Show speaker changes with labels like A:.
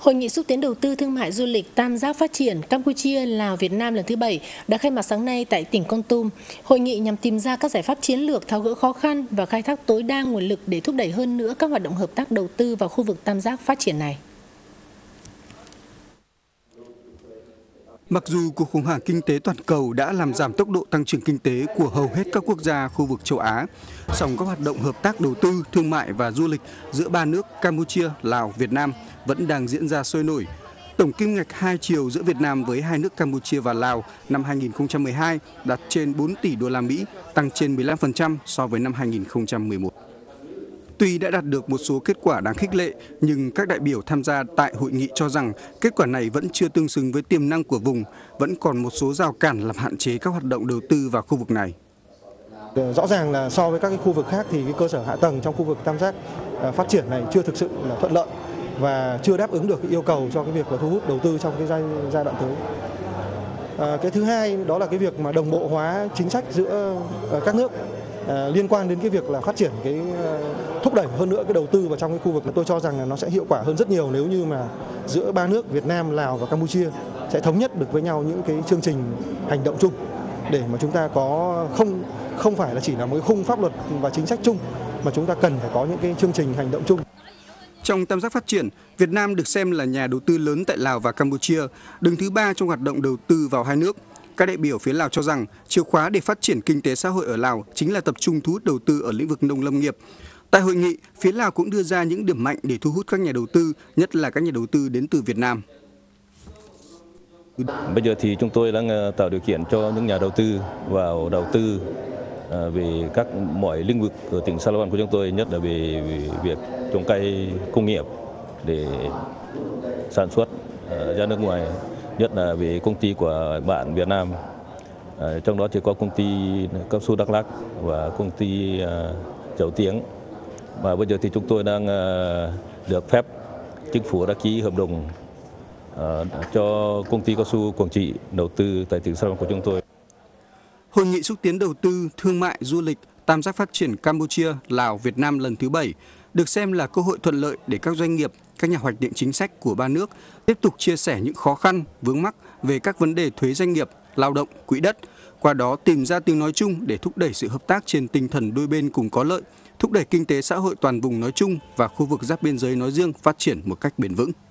A: Hội nghị xúc tiến đầu tư thương mại du lịch tam giác phát triển Campuchia, Lào, Việt Nam lần thứ 7 đã khai mạc sáng nay tại tỉnh Kon Tum. Hội nghị nhằm tìm ra các giải pháp chiến lược tháo gỡ khó khăn và khai thác tối đa nguồn lực để thúc đẩy hơn nữa các hoạt động hợp tác đầu tư vào khu vực tam giác phát triển này.
B: Mặc dù cuộc khủng hoảng kinh tế toàn cầu đã làm giảm tốc độ tăng trưởng kinh tế của hầu hết các quốc gia khu vực châu Á, song các hoạt động hợp tác đầu tư, thương mại và du lịch giữa ba nước Campuchia, Lào, Việt Nam vẫn đang diễn ra sôi nổi. Tổng kim ngạch hai chiều giữa Việt Nam với hai nước Campuchia và Lào năm 2012 đạt trên 4 tỷ đô la Mỹ, tăng trên 15% so với năm 2011. Tuy đã đạt được một số kết quả đáng khích lệ, nhưng các đại biểu tham gia tại hội nghị cho rằng kết quả này vẫn chưa tương xứng với tiềm năng của vùng, vẫn còn một số rào cản làm hạn chế các hoạt động đầu tư vào khu vực này.
C: Rõ ràng là so với các khu vực khác thì cái cơ sở hạ tầng trong khu vực tam giác phát triển này chưa thực sự là thuận lợi và chưa đáp ứng được cái yêu cầu cho cái việc là thu hút đầu tư trong cái giai đoạn tới. Cái thứ hai đó là cái việc mà đồng bộ hóa chính sách giữa các nước liên quan đến cái việc là phát triển cái thúc đẩy hơn nữa cái đầu tư vào trong cái khu vực. Tôi cho rằng là nó sẽ hiệu quả hơn rất nhiều nếu như mà giữa ba nước Việt Nam, Lào và Campuchia sẽ thống nhất được với nhau những cái chương trình hành động chung để mà chúng ta có không phải là chỉ là một cái khung pháp luật và chính sách chung, mà chúng ta cần phải có những cái chương trình hành động chung.
B: Trong tam giác phát triển, Việt Nam được xem là nhà đầu tư lớn tại Lào và Campuchia, đứng thứ 3 trong hoạt động đầu tư vào hai nước. Các đại biểu phía Lào cho rằng chìa khóa để phát triển kinh tế xã hội ở Lào chính là tập trung thu hút đầu tư ở lĩnh vực nông lâm nghiệp. Tại hội nghị, phía Lào cũng đưa ra những điểm mạnh để thu hút các nhà đầu tư, nhất là các nhà đầu tư đến từ Việt Nam.
D: Bây giờ thì chúng tôi đang tạo điều kiện cho những nhà đầu tư vào đầu tư về các mọi lĩnh vực ở tỉnh Sa La Van của chúng tôi, nhất là về việc trồng cây công nghiệp để sản xuất ra nước ngoài, nhất là về công ty của bạn Việt Nam. Trong đó chỉ có công ty cao su Đắk Lắk và công ty Dầu Tiếng. Và bây giờ thì chúng tôi đang được phép chính phủ đã ký hợp đồng cho công ty cao su Quảng Trị đầu tư tại tỉnh Sa La Van của chúng tôi.
B: Hội nghị xúc tiến đầu tư, thương mại, du lịch, tam giác phát triển Campuchia, Lào, Việt Nam lần thứ 7 được xem là cơ hội thuận lợi để các doanh nghiệp, các nhà hoạch định chính sách của ba nước tiếp tục chia sẻ những khó khăn, vướng mắc về các vấn đề thuế doanh nghiệp, lao động, quỹ đất, qua đó tìm ra tiếng nói chung để thúc đẩy sự hợp tác trên tinh thần đôi bên cùng có lợi, thúc đẩy kinh tế xã hội toàn vùng nói chung và khu vực giáp biên giới nói riêng phát triển một cách bền vững.